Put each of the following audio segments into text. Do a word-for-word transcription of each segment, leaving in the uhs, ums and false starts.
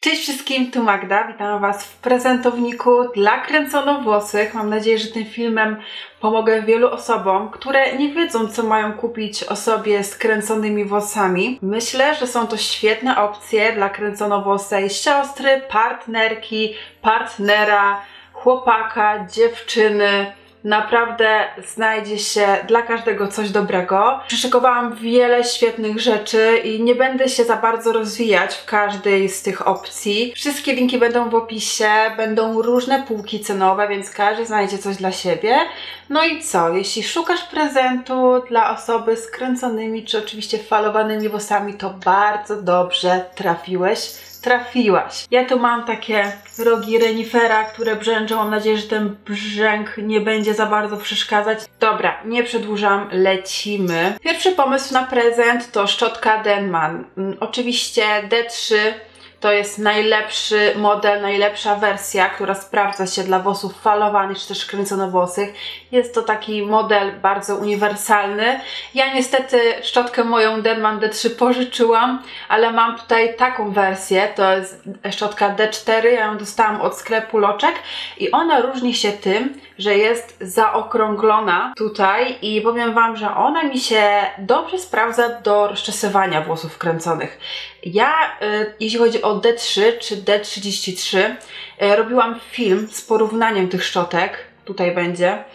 Cześć wszystkim, tu Magda, witam Was w prezentowniku dla kręconowłosych. Mam nadzieję, że tym filmem pomogę wielu osobom, które nie wiedzą, co mają kupić osobie z kręconymi włosami. Myślę, że są to świetne opcje dla kręconowłosej siostry, partnerki, partnera, chłopaka, dziewczyny. Naprawdę znajdzie się dla każdego coś dobrego. Przyszykowałam wiele świetnych rzeczy i nie będę się za bardzo rozwijać w każdej z tych opcji. Wszystkie linki będą w opisie, będą różne półki cenowe, więc każdy znajdzie coś dla siebie. No i co? Jeśli szukasz prezentu dla osoby z kręconymi czy oczywiście falowanymi włosami, to bardzo dobrze trafiłeś. Trafiłaś. Ja tu mam takie rogi renifera, które brzęczą. Mam nadzieję, że ten brzęk nie będzie za bardzo przeszkadzać. Dobra, nie przedłużam, lecimy. Pierwszy pomysł na prezent to szczotka Denman. Oczywiście D trzy to jest najlepszy model, najlepsza wersja, która sprawdza się dla włosów falowanych czy też kręconowłosych. Jest to taki model bardzo uniwersalny. Ja niestety szczotkę moją Denman D trzy pożyczyłam, ale mam tutaj taką wersję, to jest szczotka D cztery, ja ją dostałam od sklepu Loczek i ona różni się tym, że jest zaokrąglona tutaj i powiem Wam, że ona mi się dobrze sprawdza do rozczesywania włosów kręconych. Ja, y, jeśli chodzi o D trzy czy D trzydzieści trzy, y, robiłam film z porównaniem tych szczotek, tutaj będzie, y,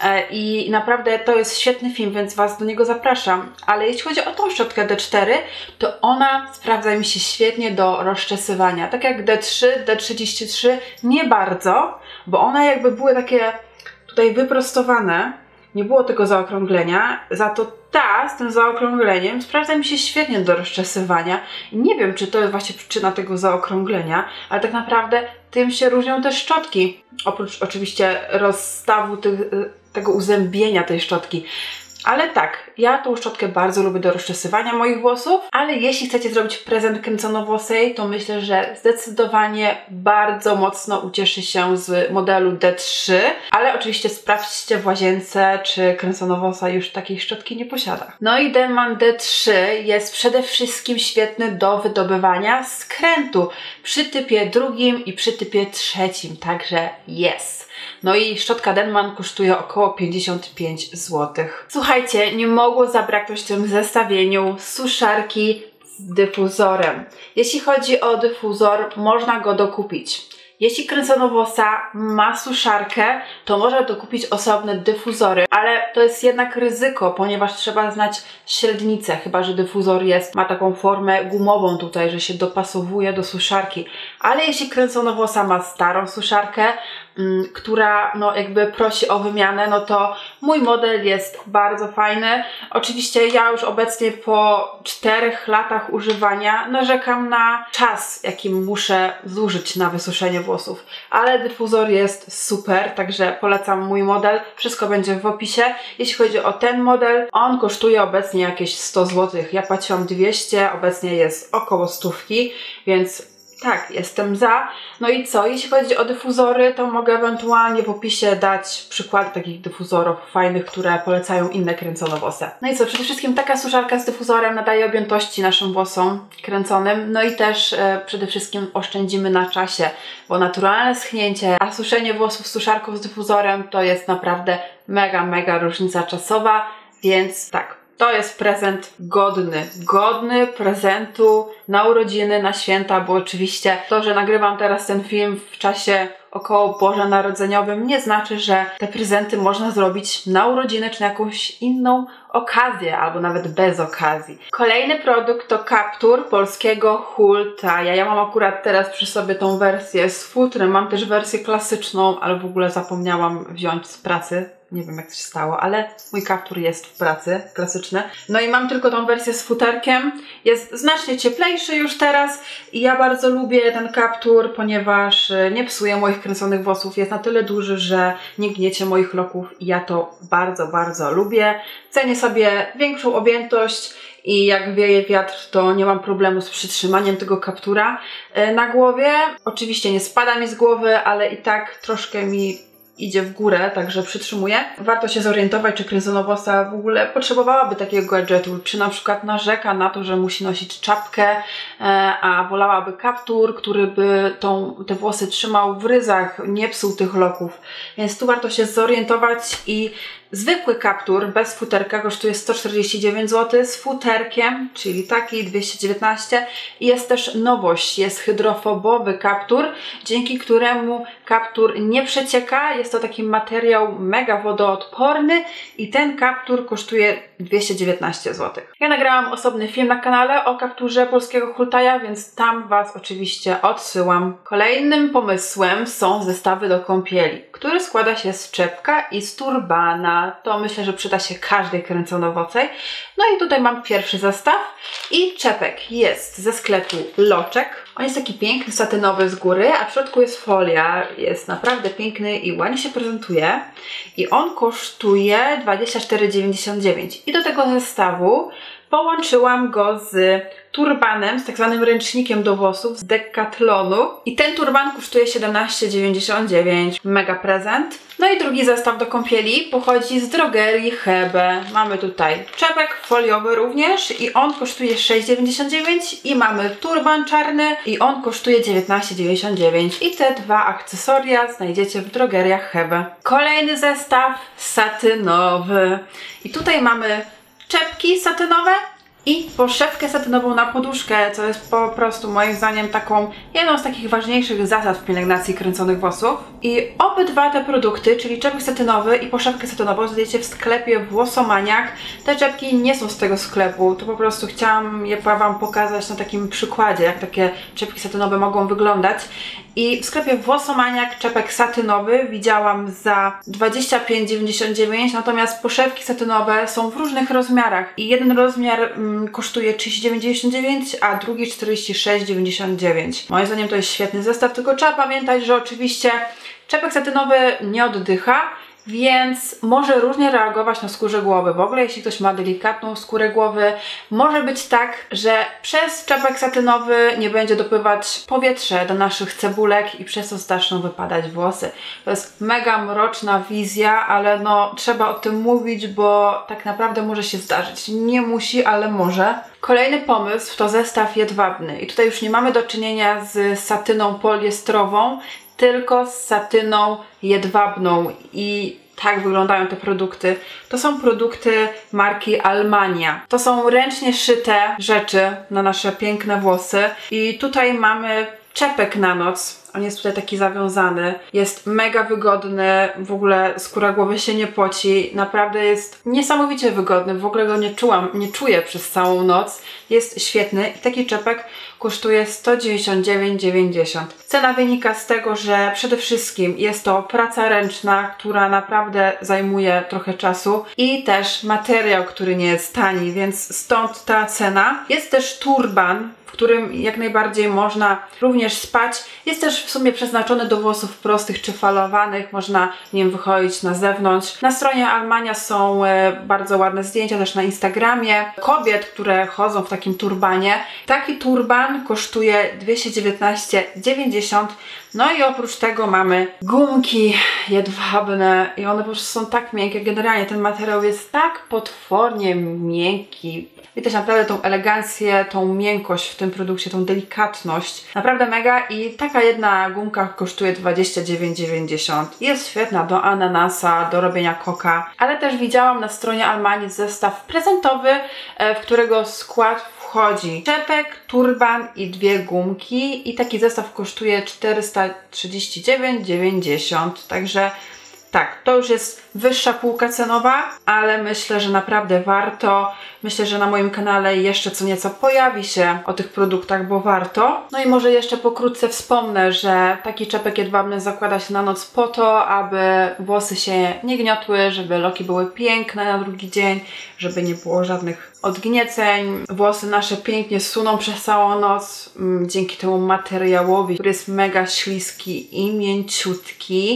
i naprawdę to jest świetny film, więc Was do niego zapraszam, ale jeśli chodzi o tą szczotkę D cztery, to ona sprawdza mi się świetnie do rozczesywania, tak jak D trzy, D trzydzieści trzy nie bardzo, bo one jakby były takie tutaj wyprostowane, nie było tego zaokrąglenia, za to ta z tym zaokrągleniem sprawdza mi się świetnie do rozczesywania. I nie wiem, czy to jest właśnie przyczyna tego zaokrąglenia, ale tak naprawdę tym się różnią te szczotki. Oprócz oczywiście rozstawu tych, tego uzębienia tej szczotki. Ale tak, ja tą szczotkę bardzo lubię do rozczesywania moich włosów, ale jeśli chcecie zrobić prezent kręconowłosej, to myślę, że zdecydowanie bardzo mocno ucieszy się z modelu D trzy, ale oczywiście sprawdźcie w łazience, czy kręconowłosa już takiej szczotki nie posiada. No i Denman D trzy jest przede wszystkim świetny do wydobywania skrętu przy typie drugim i przy typie trzecim, także jest. No i szczotka Denman kosztuje około pięćdziesiąt pięć złotych. Słuchajcie, nie mogło zabraknąć w tym zestawieniu suszarki z dyfuzorem. Jeśli chodzi o dyfuzor, można go dokupić. Jeśli kręconowłosa ma suszarkę, to można dokupić osobne dyfuzory, ale to jest jednak ryzyko, ponieważ trzeba znać średnicę, chyba że dyfuzor jest, ma taką formę gumową tutaj, że się dopasowuje do suszarki. Ale jeśli kręconowłosa ma starą suszarkę, m, która no jakby prosi o wymianę, no to mój model jest bardzo fajny. Oczywiście ja już obecnie po czterech latach używania narzekam na czas, jaki muszę zużyć na wysuszenie włosów. Włosów. Ale dyfuzor jest super, także polecam mój model. Wszystko będzie w opisie. Jeśli chodzi o ten model, on kosztuje obecnie jakieś sto złotych. Ja płaciłam dwieście, obecnie jest około stówki, więc tak, jestem za. No i co? Jeśli chodzi o dyfuzory, to mogę ewentualnie w opisie dać przykłady takich dyfuzorów fajnych, które polecają inne kręconowłose. No i co? Przede wszystkim taka suszarka z dyfuzorem nadaje objętości naszym włosom kręconym. No i też e, przede wszystkim oszczędzimy na czasie, bo naturalne schnięcie, a suszenie włosów suszarką z dyfuzorem to jest naprawdę mega, mega różnica czasowa, więc tak. To jest prezent godny, godny prezentu na urodziny, na święta, bo oczywiście to, że nagrywam teraz ten film w czasie około bożonarodzeniowym nie znaczy, że te prezenty można zrobić na urodziny czy na jakąś inną okazję, albo nawet bez okazji. Kolejny produkt to kaptur polskiego Hultaja. Ja mam akurat teraz przy sobie tą wersję z futrem, mam też wersję klasyczną, ale w ogóle zapomniałam wziąć z pracy. Nie wiem jak to się stało, ale mój kaptur jest w pracy, klasyczny. No i mam tylko tą wersję z futerkiem. Jest znacznie cieplejszy już teraz i ja bardzo lubię ten kaptur, ponieważ nie psuje moich kręconych włosów. Jest na tyle duży, że nie gniecie moich loków i ja to bardzo, bardzo lubię. Cenię sobie większą objętość i jak wieje wiatr, to nie mam problemu z przytrzymaniem tego kaptura na głowie. Oczywiście nie spada mi z głowy, ale i tak troszkę mi idzie w górę, także przytrzymuje. Warto się zorientować, czy kręconowosa w ogóle potrzebowałaby takiego gadżetu, czy na przykład narzeka na to, że musi nosić czapkę, a wolałaby kaptur, który by tą, te włosy trzymał w ryzach, nie psuł tych loków. Więc tu warto się zorientować i zwykły kaptur bez futerka kosztuje sto czterdzieści dziewięć złotych, z futerkiem, czyli taki dwieście dziewiętnaście. I jest też nowość, jest hydrofobowy kaptur, dzięki któremu kaptur nie przecieka. Jest to taki materiał mega wodoodporny i ten kaptur kosztuje dwieście dziewiętnaście złotych. Ja nagrałam osobny film na kanale o kapturze polskiego Hultaja, więc tam Was oczywiście odsyłam. Kolejnym pomysłem są zestawy do kąpieli, który składa się z czepka i z turbana. To myślę, że przyda się każdej kręconowocej. No i tutaj mam pierwszy zestaw i czepek jest ze sklepu Loczek. On jest taki piękny, satynowy z góry, a w środku jest folia. Jest naprawdę piękny i ładnie się prezentuje. I on kosztuje dwadzieścia cztery dziewięćdziesiąt dziewięć. I do tego zestawu połączyłam go z turbanem, z tak zwanym ręcznikiem do włosów z Decathlonu. I ten turban kosztuje siedemnaście dziewięćdziesiąt dziewięć. Mega prezent. No i drugi zestaw do kąpieli pochodzi z drogerii Hebe. Mamy tutaj czepek foliowy również i on kosztuje sześć dziewięćdziesiąt dziewięć. I mamy turban czarny i on kosztuje dziewiętnaście dziewięćdziesiąt dziewięć. I te dwa akcesoria znajdziecie w drogeriach Hebe. Kolejny zestaw satynowy. I tutaj mamy czepki satynowe i poszewkę satynową na poduszkę, co jest po prostu moim zdaniem taką jedną z takich ważniejszych zasad w pielęgnacji kręconych włosów. I obydwa te produkty, czyli czepek satynowy i poszewkę satynową, znajdziecie w sklepie Włosomaniak. Te czepki nie są z tego sklepu, to po prostu chciałam je Wam pokazać na takim przykładzie, jak takie czepki satynowe mogą wyglądać. I w sklepie Włosomaniak czepek satynowy widziałam za dwadzieścia pięć dziewięćdziesiąt dziewięć, natomiast poszewki satynowe są w różnych rozmiarach i jeden rozmiar mm, kosztuje trzydzieści dziewięć dziewięćdziesiąt dziewięć, a drugi czterdzieści sześć dziewięćdziesiąt dziewięć. Moim zdaniem to jest świetny zestaw, tylko trzeba pamiętać, że oczywiście czepek satynowy nie oddycha, więc może różnie reagować na skórze głowy. W ogóle jeśli ktoś ma delikatną skórę głowy, może być tak, że przez czepek satynowy nie będzie dopływać powietrze do naszych cebulek i przez to zaczną wypadać włosy. To jest mega mroczna wizja, ale no trzeba o tym mówić, bo tak naprawdę może się zdarzyć. Nie musi, ale może. Kolejny pomysł to zestaw jedwabny i tutaj już nie mamy do czynienia z satyną poliestrową, tylko z satyną jedwabną i tak wyglądają te produkty. To są produkty marki Almania. To są ręcznie szyte rzeczy na nasze piękne włosy i tutaj mamy czepek na noc. On jest tutaj taki zawiązany. Jest mega wygodny. W ogóle skóra głowy się nie poci. Naprawdę jest niesamowicie wygodny. W ogóle go nie czułam, nie czuję przez całą noc. Jest świetny i taki czepek kosztuje sto dziewięćdziesiąt dziewięć dziewięćdziesiąt. Cena wynika z tego, że przede wszystkim jest to praca ręczna, która naprawdę zajmuje trochę czasu i też materiał, który nie jest tani, więc stąd ta cena. Jest też turban, w którym jak najbardziej można również spać. Jest też w sumie przeznaczony do włosów prostych czy falowanych. Można nim wychodzić na zewnątrz. Na stronie Almania są e, bardzo ładne zdjęcia, też na Instagramie, kobiet, które chodzą w takim turbanie. Taki turban kosztuje dwieście dziewiętnaście dziewięćdziesiąt. No i oprócz tego mamy gumki jedwabne i one po prostu są tak miękkie. Generalnie ten materiał jest tak potwornie miękki. Widać naprawdę tą elegancję, tą miękkość w tym produkcie, tą delikatność. Naprawdę mega i taka jedna gumka kosztuje dwadzieścia dziewięć dziewięćdziesiąt. Jest świetna do ananasa, do robienia koka. Ale też widziałam na stronie Almanii zestaw prezentowy, w którego skład wchodzi czepek, turban i dwie gumki. I taki zestaw kosztuje czterysta trzydzieści dziewięć dziewięćdziesiąt. Także tak, to już jest wyższa półka cenowa, ale myślę, że naprawdę warto. Myślę, że na moim kanale jeszcze co nieco pojawi się o tych produktach, bo warto. No i może jeszcze pokrótce wspomnę, że taki czepek jedwabny zakłada się na noc po to, aby włosy się nie gniotły, żeby loki były piękne na drugi dzień, żeby nie było żadnych odgnieceń. Włosy nasze pięknie suną przez całą noc dzięki temu materiałowi, który jest mega śliski i mięciutki.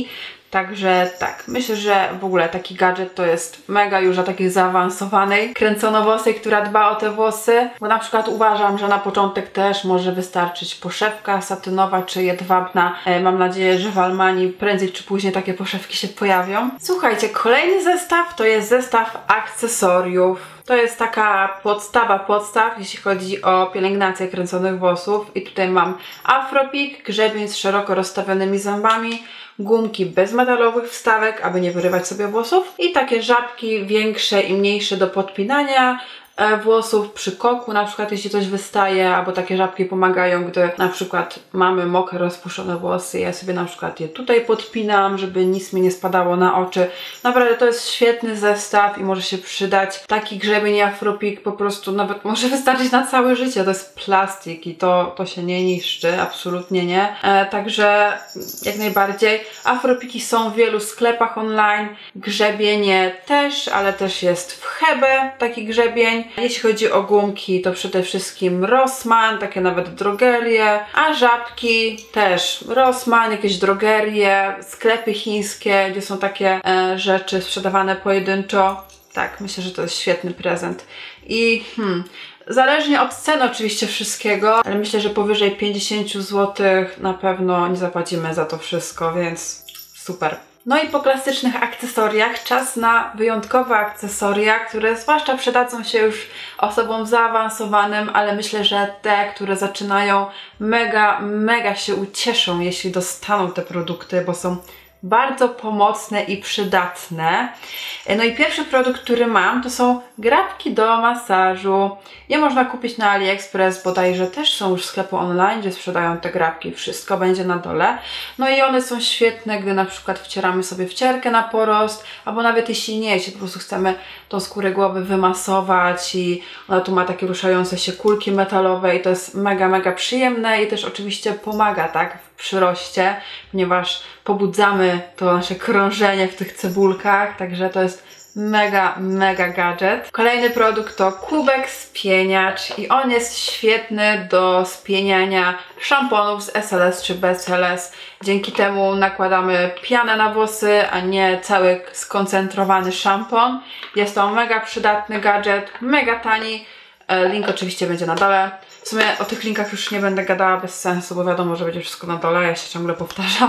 Także tak, myślę, że w ogóle taki gadżet to jest mega już dla takiej zaawansowanej kręconowłosej, która dba o te włosy, bo na przykład uważam, że na początek też może wystarczyć poszewka satynowa czy jedwabna. E, mam nadzieję, że w Almanii prędzej czy później takie poszewki się pojawią. Słuchajcie, kolejny zestaw to jest zestaw akcesoriów. To jest taka podstawa podstaw, jeśli chodzi o pielęgnację kręconych włosów. I tutaj mam Afro-Pik, grzebień z szeroko rozstawionymi zębami, gumki bez metalowych wstawek, aby nie wyrywać sobie włosów i takie żabki większe i mniejsze do podpinania włosów przy koku, na przykład jeśli coś wystaje, albo takie żabki pomagają, gdy na przykład mamy mokre, rozpuszczone włosy. Ja sobie na przykład je tutaj podpinam, żeby nic mi nie spadało na oczy. Naprawdę to jest świetny zestaw i może się przydać. Taki grzebień Afro-Pik po prostu nawet może wystarczyć na całe życie. To jest plastik i to, to się nie niszczy, absolutnie nie. E, także jak najbardziej. Afro-Piki są w wielu sklepach online, grzebienie też, ale też jest w Hebe taki grzebień. Jeśli chodzi o gumki, to przede wszystkim Rossmann, takie nawet drogerie, a żabki też Rossmann, jakieś drogerie, sklepy chińskie, gdzie są takie e, rzeczy sprzedawane pojedynczo. Tak, myślę, że to jest świetny prezent. I hmm, zależnie od cen oczywiście wszystkiego, ale myślę, że powyżej pięćdziesiąt złotych na pewno nie zapłacimy za to wszystko, więc super. No i po klasycznych akcesoriach czas na wyjątkowe akcesoria, które zwłaszcza przydadzą się już osobom zaawansowanym, ale myślę, że te, które zaczynają, mega, mega się ucieszą, jeśli dostaną te produkty, bo są bardzo pomocne i przydatne. No i pierwszy produkt, który mam, to są grabki do masażu. Je można kupić na AliExpress, bodajże też są już sklepy online, gdzie sprzedają te grabki. Wszystko będzie na dole. No i one są świetne, gdy na przykład wcieramy sobie wcierkę na porost, albo nawet jeśli nie, jeśli po prostu chcemy tą skórę głowy wymasować i ona tu ma takie ruszające się kulki metalowe i to jest mega, mega przyjemne i też oczywiście pomaga, tak, w przyroście, ponieważ pobudzamy to nasze krążenie w tych cebulkach, także to jest mega, mega gadżet. Kolejny produkt to kubek spieniacz i on jest świetny do spieniania szamponów z S L S czy bez L S. Dzięki temu nakładamy pianę na włosy, a nie cały skoncentrowany szampon. Jest to mega przydatny gadżet, mega tani. Link oczywiście będzie na dole. W sumie o tych linkach już nie będę gadała bez sensu, bo wiadomo, że będzie wszystko na dole, ja się ciągle powtarzam.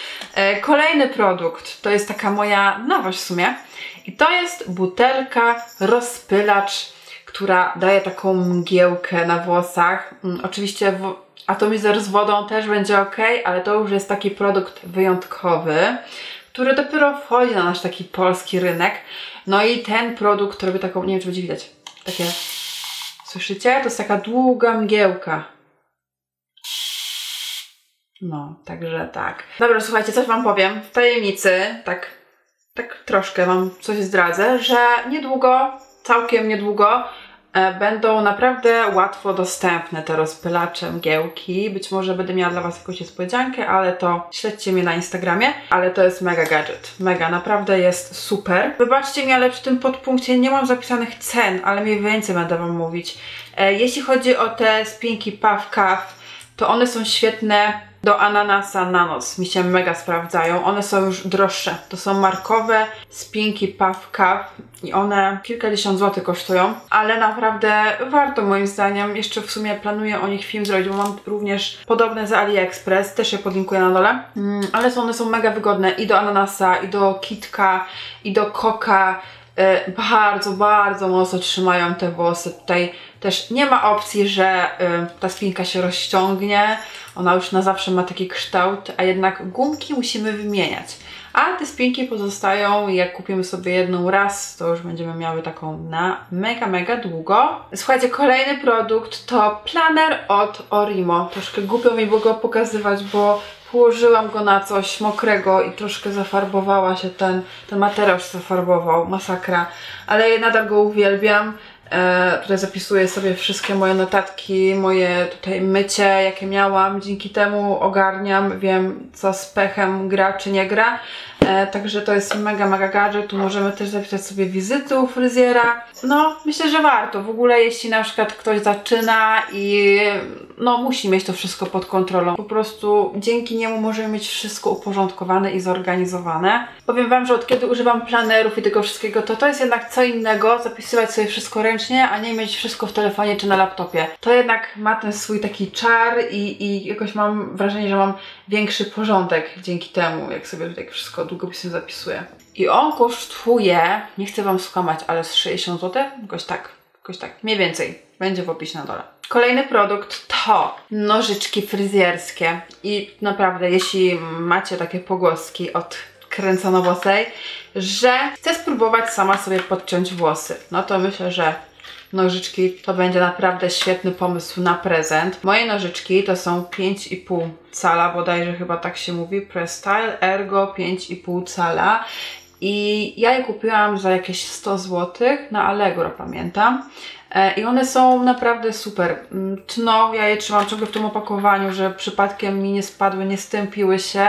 Kolejny produkt to jest taka moja nowość w sumie i to jest butelka rozpylacz, która daje taką mgiełkę na włosach. Oczywiście w atomizer z wodą też będzie ok, ale to już jest taki produkt wyjątkowy, który dopiero wchodzi na nasz taki polski rynek. No i ten produkt robi taką, nie wiem czy będzie widać, takie, słyszycie? To jest taka długa mgiełka. No, także tak. Dobra, słuchajcie, coś wam powiem. W tajemnicy, tak, tak troszkę wam coś zdradzę, że niedługo, całkiem niedługo e, będą naprawdę łatwo dostępne te rozpylacze mgiełki. Być może będę miała dla was jakąś niespodziankę, ale to śledźcie mnie na Instagramie. Ale to jest mega gadżet. Mega, naprawdę jest super. Wybaczcie mi, ale przy tym podpunkcie nie mam zapisanych cen, ale mniej więcej będę wam mówić. E, jeśli chodzi o te spinki Puff Cuff, to one są świetne do ananasa na noc. Mi się mega sprawdzają. One są już droższe. To są markowe spinki Puff Cuff i one kilkadziesiąt złotych kosztują, ale naprawdę warto moim zdaniem. Jeszcze w sumie planuję o nich film zrobić, bo mam również podobne z AliExpress. Też je podlinkuję na dole. Mm, ale one są mega wygodne i do ananasa, i do kitka, i do koka. Yy, bardzo, bardzo mocno trzymają te włosy. Tutaj też nie ma opcji, że yy, ta spinka się rozciągnie. Ona już na zawsze ma taki kształt, a jednak gumki musimy wymieniać. A te spinki pozostają, jak kupimy sobie jedną raz, to już będziemy miały taką na mega, mega długo. Słuchajcie, kolejny produkt to planer od Orimo. Troszkę głupio mi było go pokazywać, bo położyłam go na coś mokrego i troszkę zafarbowała się ten, ten materiał się zafarbował, masakra. Ale nadal go uwielbiam. E, tutaj zapisuję sobie wszystkie moje notatki, moje tutaj mycie, jakie miałam. Dzięki temu ogarniam, wiem co z pechem gra czy nie gra. E, także to jest mega, mega gadżet. Tu możemy też zapisać sobie wizyty u fryzjera. No, myślę, że warto. W ogóle jeśli na przykład ktoś zaczyna i no musi mieć to wszystko pod kontrolą. Po prostu dzięki niemu możemy mieć wszystko uporządkowane i zorganizowane. Powiem wam, że od kiedy używam planerów i tego wszystkiego, to to jest jednak co innego zapisywać sobie wszystko ręcznie, a nie mieć wszystko w telefonie czy na laptopie. To jednak ma ten swój taki czar i, i jakoś mam wrażenie, że mam większy porządek dzięki temu, jak sobie tutaj wszystko długopisem zapisuję. I on kosztuje, nie chcę wam skłamać, ale z sześćdziesiąt złotych? Jakoś tak, jakoś tak, mniej więcej. Będzie w opisie na dole. Kolejny produkt to nożyczki fryzjerskie. I naprawdę, jeśli macie takie pogłoski od kręconowłosej, że chcę spróbować sama sobie podciąć włosy, no to myślę, że nożyczki to będzie naprawdę świetny pomysł na prezent. Moje nożyczki to są pięć i pół cala, bodajże chyba tak się mówi, Press Style Ergo pięć i pół cala. I ja je kupiłam za jakieś sto złotych na Allegro, pamiętam. I one są naprawdę super. Tną, ja je trzymam ciągle w tym opakowaniu, że przypadkiem mi nie spadły, nie stępiły się.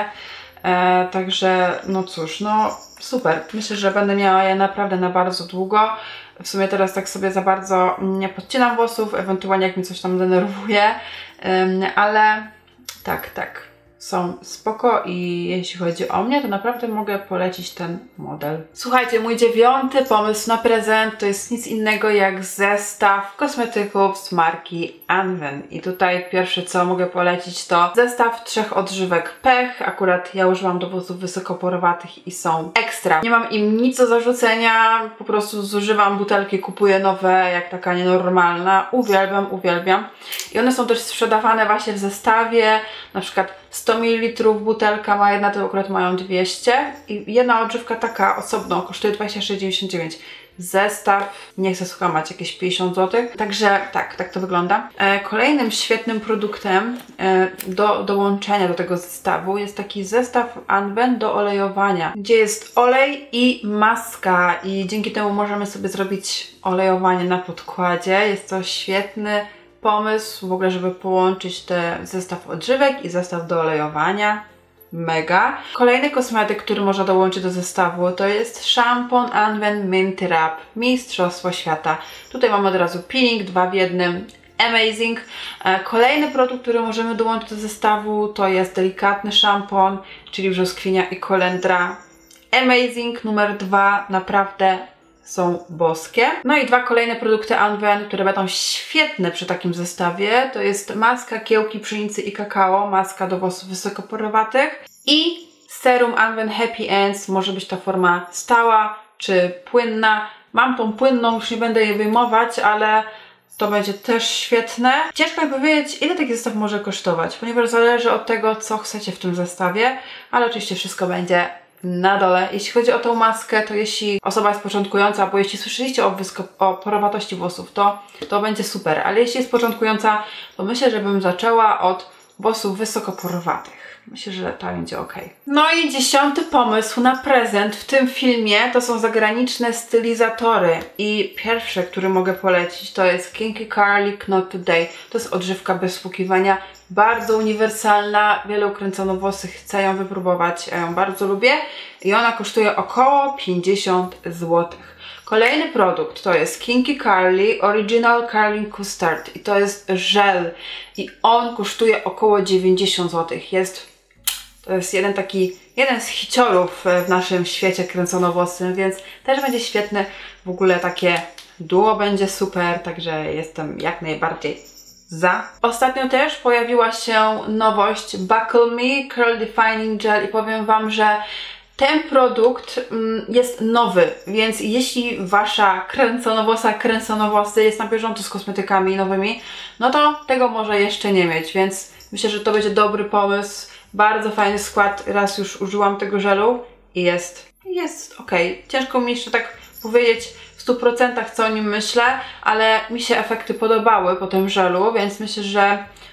E, także no cóż, no super. Myślę, że będę miała je naprawdę na bardzo długo. W sumie teraz tak sobie za bardzo nie podcinam włosów, ewentualnie jak mi coś tam denerwuje, um, ale tak, tak. Są spoko i jeśli chodzi o mnie, to naprawdę mogę polecić ten model. Słuchajcie, mój dziewiąty pomysł na prezent to jest nic innego jak zestaw kosmetyków z marki Anwen. I tutaj pierwsze co mogę polecić to zestaw trzech odżywek Pech. Akurat ja używam do włosów wysokoporowatych i są ekstra. Nie mam im nic do zarzucenia, po prostu zużywam butelki, kupuję nowe jak taka nienormalna. Uwielbiam, uwielbiam. I one są też sprzedawane właśnie w zestawie, na przykład sto mililitrów butelka ma jedna, to akurat mają dwieście i jedna odżywka taka osobno kosztuje dwadzieścia sześć dziewięćdziesiąt dziewięć. Zestaw, nie chcę skłamać, jakieś pięćdziesiąt złotych. Także tak, tak to wygląda. E, kolejnym świetnym produktem e, do dołączenia do tego zestawu jest taki zestaw Anwen do olejowania, gdzie jest olej i maska i dzięki temu możemy sobie zrobić olejowanie na podkładzie. Jest to świetny pomysł w ogóle, żeby połączyć te zestaw odżywek i zestaw do olejowania. Mega. Kolejny kosmetyk, który można dołączyć do zestawu, to jest szampon Anwen Mint Wrap Mistrzostwo Świata. Tutaj mamy od razu peeling, dwa w jednym. Amazing. Kolejny produkt, który możemy dołączyć do zestawu, to jest delikatny szampon, czyli brzoskwinia i kolendra. Amazing. Numer dwa. Naprawdę są boskie. No i dwa kolejne produkty Anwen, które będą świetne przy takim zestawie, to jest maska kiełki pszenicy i kakao, maska do włosów wysokoporowatych i serum Anwen Happy Ends. Może być ta forma stała czy płynna. Mam tą płynną, już nie będę jej wyjmować, ale to będzie też świetne. Ciężko mi powiedzieć, ile taki zestaw może kosztować, ponieważ zależy od tego, co chcecie w tym zestawie, ale oczywiście wszystko będzie na dole. Jeśli chodzi o tą maskę, to jeśli osoba jest początkująca, bo jeśli słyszeliście o, o porowatości włosów, to, to będzie super, ale jeśli jest początkująca, to myślę, że bym zaczęła od włosów wysokoporowatych. Myślę, że to będzie ok. No i dziesiąty pomysł na prezent w tym filmie to są zagraniczne stylizatory. I pierwszy, który mogę polecić, to jest Kinky Curly Knot Today. To jest odżywka bez spłukiwania. Bardzo uniwersalna. Wielu kręconowłosych chce ją wypróbować. Ja ją bardzo lubię. I ona kosztuje około pięćdziesiąt złotych. Kolejny produkt to jest Kinky Curly Original Curling Custard. I to jest żel. I on kosztuje około dziewięćdziesiąt złotych. Jest To jest jeden taki, jeden z hiciorów w naszym świecie kręconowłosym, więc też będzie świetny. W ogóle takie duo będzie super, także jestem jak najbardziej za. Ostatnio też pojawiła się nowość Buckle Me Curl Defining Gel i powiem wam, że ten produkt mm, jest nowy, więc jeśli wasza kręconowłosa, kręconowłosy jest na bieżąco z kosmetykami nowymi, no to tego może jeszcze nie mieć, więc myślę, że to będzie dobry pomysł. Bardzo fajny skład, raz już użyłam tego żelu i jest, jest ok. Ciężko mi jeszcze tak powiedzieć w stu procentach co o nim myślę, ale mi się efekty podobały po tym żelu, więc myślę, że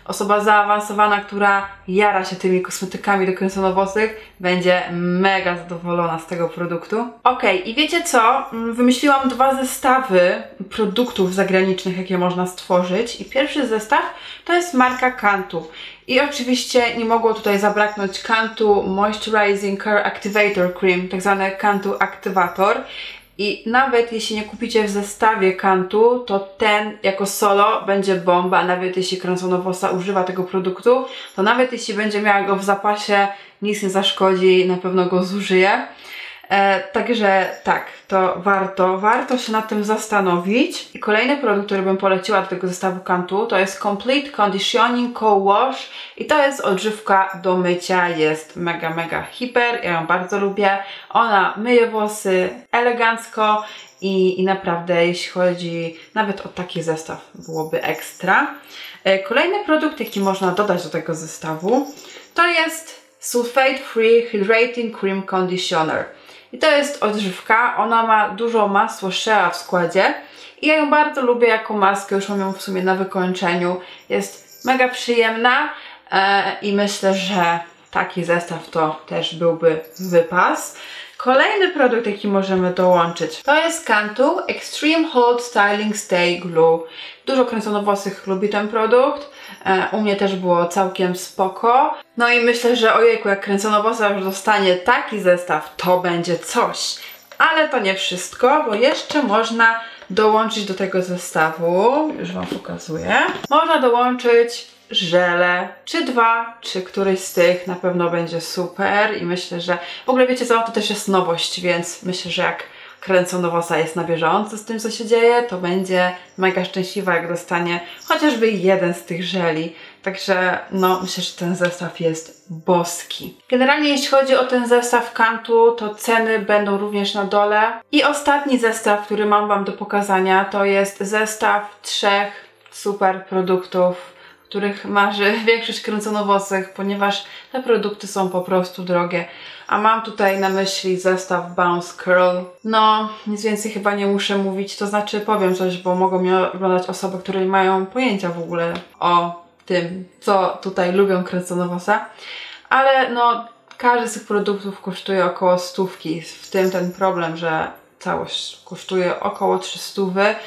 osoba zaawansowana, która jara się tymi kosmetykami do kręconowłosych, będzie mega zadowolona z tego produktu. Ok, i wiecie co? Wymyśliłam dwa zestawy produktów zagranicznych, jakie można stworzyć. I pierwszy zestaw to jest marka Cantu. I oczywiście nie mogło tutaj zabraknąć Cantu Moisturizing Care Activator Cream, tak zwany Cantu Aktywator. I nawet jeśli nie kupicie w zestawie Cantu, to ten jako solo będzie bomba. Nawet jeśli kręconowłosa używa tego produktu, to nawet jeśli będzie miała go w zapasie, nic nie zaszkodzi, na pewno go zużyje. E, także tak, to warto, warto się nad tym zastanowić. I kolejny produkt, który bym poleciła do tego zestawu Cantu, to jest Complete Conditioning Co-Wash i to jest odżywka do mycia, jest mega, mega hiper, ja ją bardzo lubię. Ona myje włosy elegancko i, i naprawdę jeśli chodzi nawet o taki zestaw byłoby ekstra. E, kolejny produkt, jaki można dodać do tego zestawu, to jest Sulfate Free Hydrating Cream Conditioner. I to jest odżywka, ona ma dużo masło shea w składzie i ja ją bardzo lubię jako maskę, już mam ją w sumie na wykończeniu. Jest mega przyjemna e, i myślę, że taki zestaw to też byłby wypas. Kolejny produkt, jaki możemy dołączyć, to jest Cantu Extreme Hold Styling Stay Glue. Dużo kręconowłosych lubi ten produkt. E, u mnie też było całkiem spoko. No i myślę, że ojejku, jak kręconowłosa już dostanie taki zestaw, to będzie coś. Ale to nie wszystko, bo jeszcze można dołączyć do tego zestawu, już Wam pokazuję, można dołączyć żele, czy dwa, czy któryś z tych na pewno będzie super i myślę, że w ogóle wiecie co, to też jest nowość, więc myślę, że jak kręconowłosa jest na bieżąco z tym, co się dzieje, to będzie mega szczęśliwa, jak dostanie chociażby jeden z tych żeli. Także no, myślę, że ten zestaw jest boski. Generalnie jeśli chodzi o ten zestaw Cantu, to ceny będą również na dole. I ostatni zestaw, który mam Wam do pokazania, to jest zestaw trzech super produktów, których marzy większość kręconowłosych, ponieważ te produkty są po prostu drogie. A mam tutaj na myśli zestaw Bounce Curl. No, nic więcej chyba nie muszę mówić, to znaczy powiem coś, bo mogą mnie oglądać osoby, które nie mają pojęcia w ogóle o tym, co tutaj lubią kręconowłosa. Ale no, każdy z tych produktów kosztuje około stówki, w tym ten problem, że całość kosztuje około trzysta.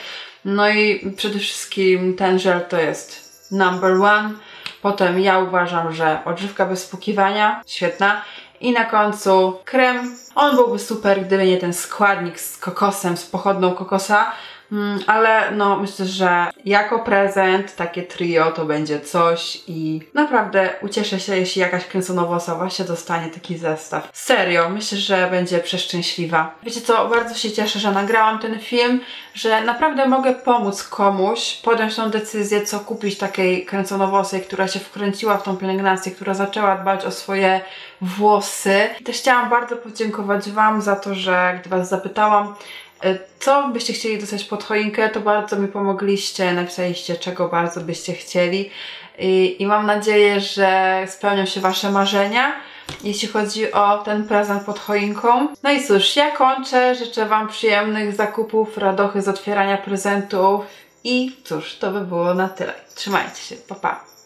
No i przede wszystkim ten żel to jest number one. Potem ja uważam, że odżywka bez spłukiwania, świetna. I na końcu krem. On byłby super, gdyby nie ten składnik z kokosem, z pochodną kokosa. Mm, ale no myślę, że jako prezent takie trio to będzie coś i naprawdę ucieszę się, jeśli jakaś kręconowłosa właśnie dostanie taki zestaw. Serio, myślę, że będzie przeszczęśliwa. Wiecie co, bardzo się cieszę, że nagrałam ten film, że naprawdę mogę pomóc komuś podjąć tą decyzję, co kupić takiej kręconowłosej, która się wkręciła w tą pielęgnację, która zaczęła dbać o swoje włosy. I też chciałam bardzo podziękować Wam za to, że gdy Was zapytałam, co byście chcieli dostać pod choinkę, to bardzo mi pomogliście, napisaliście, czego bardzo byście chcieli i, i mam nadzieję, że spełnią się Wasze marzenia, jeśli chodzi o ten prezent pod choinką. No i cóż, ja kończę, życzę Wam przyjemnych zakupów, radochy z otwierania prezentów i cóż, to by było na tyle. Trzymajcie się, pa pa!